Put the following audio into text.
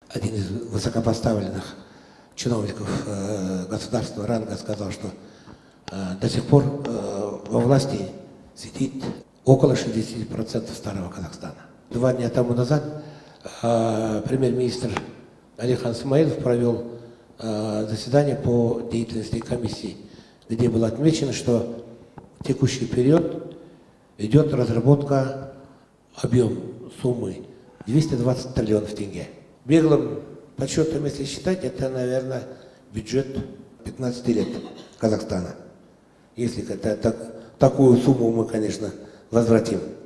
один из высокопоставленных чиновников государственного ранга сказал, что до сих пор во власти сидит около 60% старого Казахстана. 2 дня тому назад премьер-министр Алихан Смаилов провел заседание по деятельности комиссии, где было отмечено, что в текущий период идет разработка объем суммы 220 триллионов тенге. Беглым подсчетом, если считать, это, наверное, бюджет 15 лет Казахстана. Если такую сумму мы, конечно, возвратим.